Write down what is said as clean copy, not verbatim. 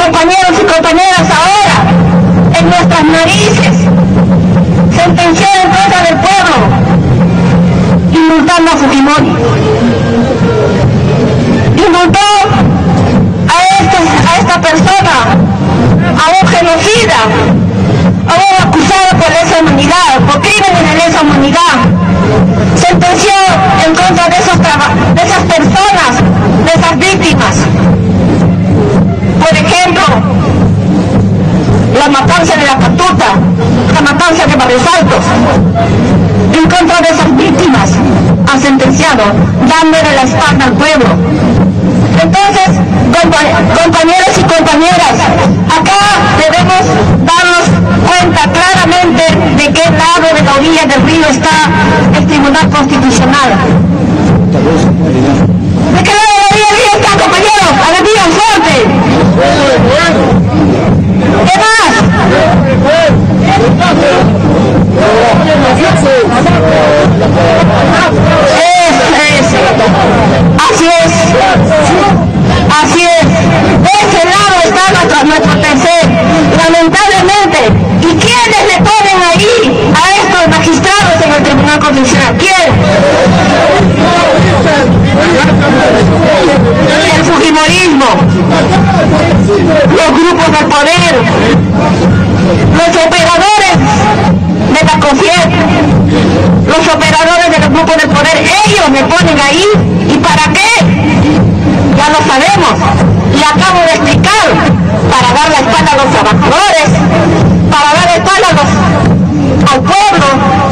compañeros y compañeras ahora en nuestras narices, sentenciar en contra del pueblo, indultando a Fujimori. Indultó a esta persona, a un genocida, a un acusado por lesa humanidad, por crímenes de lesa humanidad. Sentenció en contra de esas personas, de esas víctimas. Por ejemplo, la matanza de la Catuta, la matanza de Barrios Altos. En contra de esas víctimas ha sentenciado, dándole la espalda al pueblo. Entonces, compañeros y compañeras, acá debemos darnos cuenta claramente de qué lado de la orilla del río está el Tribunal Constitucional. ¿De qué lado de la orilla del río está, compañeros? A la vía fuerte. ¿Qué más? Así es. De ese lado está nuestro tercer, lamentablemente. ¿Y quiénes le ponen ahí a estos magistrados en el Tribunal Constitucional? ¿Quién? El fujimorismo, los grupos del poder, los operadores de la COFIEP, los operadores de los grupos del poder, ellos me ponen ahí. ¿Y para qué? Ya lo sabemos, le acabo de explicar, para dar la espalda a los trabajadores, para dar la espalda al pueblo,